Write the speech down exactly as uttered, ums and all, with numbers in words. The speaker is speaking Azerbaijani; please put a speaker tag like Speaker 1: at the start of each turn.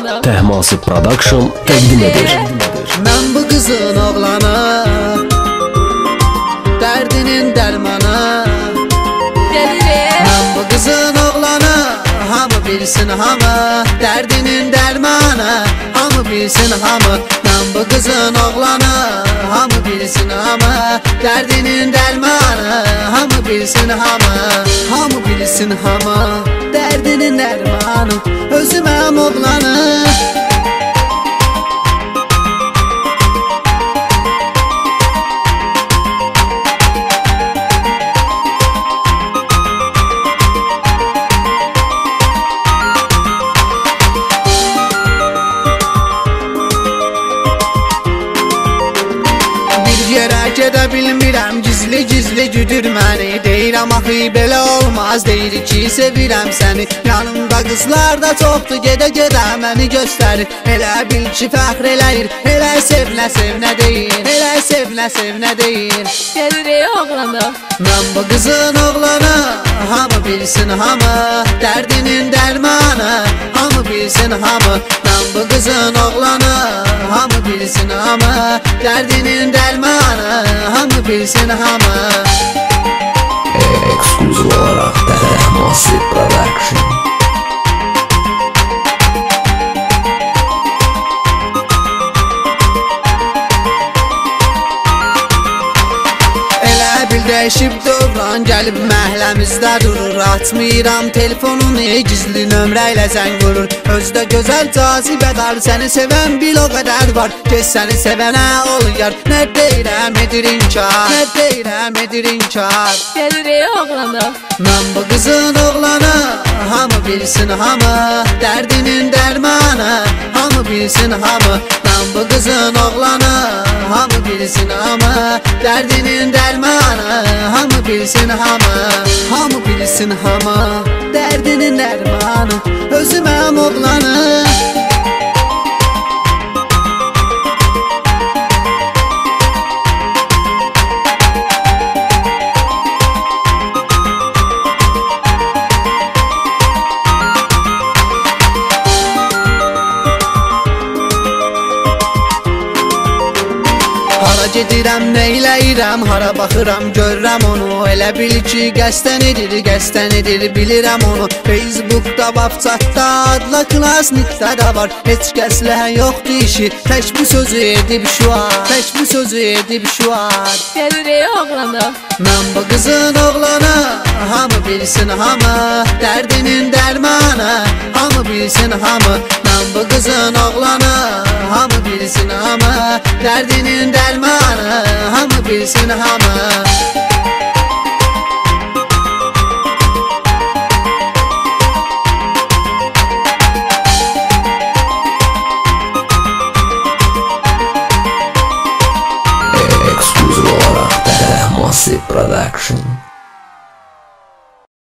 Speaker 1: Təhması Production təqdim edir.
Speaker 2: Mən bu qızın oğlanı, dərdinin dərmanı. Mən bu qızın oğlanı, hamı bilsin hamı, dərdinin dərmanı. Hamı bilsin hamı, mən bu qızın oğlanı, hamı bilsin hamı, dərdinin dərmanı. Hamı bilsin hamı, hamı bilsin hamı, dərdinin dərmanı. Özüməm oğlanı. Yerə gedə bilmirəm, gizli-gizli güdür məni. Deyirəm axı belə olmaz, deyir ki sevirəm səni. Yanımda qızlar da çoxdur, gedə-gedə məni göstərir. Elə bil ki fəxr eləyir, elə sevnə sevnə deyir. Elə sevnə sevnə deyir.
Speaker 3: Gəlir oğlanı.
Speaker 2: Mən bu qızın oğlanı, hamı bilsin hamı, dərdinin dərmanı. Hamı bilsin hamı, mən bu qızın oğlanı, hamı bilsin hamı, dərdinin dərmanı. Hamı bilsin hamı.
Speaker 1: Ekskluziv olaraq Təhması Production.
Speaker 2: Dəyişib dövran, gəlib məhləmizdə durur. Açmıram telefonunu, gizli nömrə ilə zəng vurur. Özdə gözəl cazibədar, səni sevən bil o qədər var. Gez səni sevənə ol yar, nə deyirəm edir inkar, nə deyirəm edir inkar.
Speaker 3: Gəlir oğlanı.
Speaker 2: Mən bu qızın oğlanı, hamı bilsin hamı, dərdinin dərmanı. Hamı bilsin hamı, mən bu qızın oğlanı, hamı bilsin hamı, dərdinin dərmanı. Hamı bilsin hamı, hamı bilsin hamı, dərdinin dərmanı. Özüməm oğlanı. Hara gedirəm, neyləyirəm, hara baxıram, görürəm onu. Elə bil ki qəsdən edir, qəsdən edir, bilirəm onu. Facebookda, WhatsAppda, adla klasnikdə də var. Heç kəslə yoxdur işi, tək bu sözü edib şuar, tək bu sözü edib şuar.
Speaker 3: Gəlir oğlanı.
Speaker 2: Mən bu qızın oğlanı, hamı bilsin hamı, dərdinin dərmanı. Hamı bilsin hamı, mən bu qızın oğlanı, hamı bilsin hamı, dərdinin dərmanı. Hamı bilsin hamı.
Speaker 1: Ekskluziv olaraq Təhması Production.